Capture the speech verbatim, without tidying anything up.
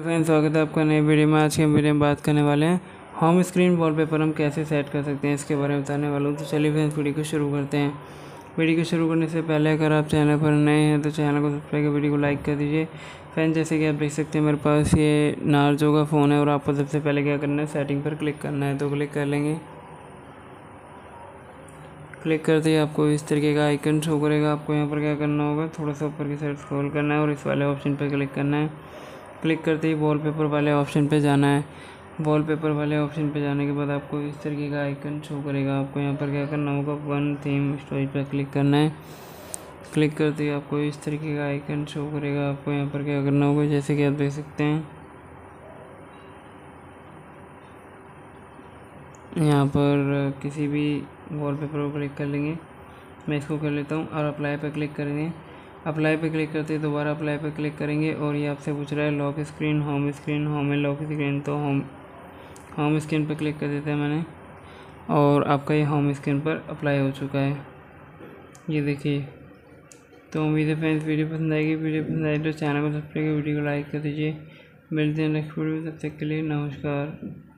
Friends, स्वागत है आपका नई वीडियो में। आज की हम वीडियो में बात करने वाले हैं होम स्क्रीन वॉलपेपर हम कैसे सेट कर सकते हैं, इसके बारे में बताने वाला हूँ। तो चलिए फ्रेंड्स, वीडियो को शुरू करते हैं। वीडियो को शुरू करने से पहले अगर आप चैनल पर नए हैं तो चैनल को सब्सक्राइब कर वीडियो को लाइक कर दीजिए। फ्रेंड्स, जैसे कि आप देख सकते हैं मेरे पास ये नार्जो का फ़ोन है और आपको सबसे पहले क्या करना है, सेटिंग पर क्लिक करना है। तो क्लिक कर लेंगे। क्लिक करते ही आपको इस तरीके का आइकन शो करेगा। आपको यहाँ पर क्या करना होगा, थोड़ा सा ऊपर की साइड स्क्रॉल करना है और इस वाले ऑप्शन पर क्लिक करना है। क्लिक करते ही वॉलपेपर वाले ऑप्शन पे जाना है। वॉलपेपर वाले ऑप्शन पे जाने के बाद आपको इस तरीके का आइकन शो करेगा। आपको यहाँ पर क्या करना होगा, वन थीम स्टोरेज पर क्लिक करना है। क्लिक करते ही आपको इस तरीके का आइकन शो करेगा। आपको यहाँ पर क्या करना होगा, जैसे कि आप देख सकते हैं यहाँ पर किसी भी वॉलपेपर पर क्लिक कर लेंगे। मैं इसको कर लेता हूँ और अप्लाई पर क्लिक करेंगे। अप्लाई पे क्लिक करते हैं, दोबारा अप्लाई पे क्लिक करेंगे और ये आपसे पूछ रहा है lock screen, home screen, home में लॉक स्क्रीन। तो होम होम स्क्रीन पर क्लिक कर देते हैं मैंने और आपका ये होम स्क्रीन पर अप्लाई हो चुका है, ये देखिए। तो उम्मीद है फ्रेंड्स वीडियो पसंद आएगी। वीडियो पसंद आए तो चैनल को सब्सक्राइब कर वीडियो को लाइक कर दीजिए। मिलते हैं नेक्स्ट वीडियो में, तब तक के लिए नमस्कार।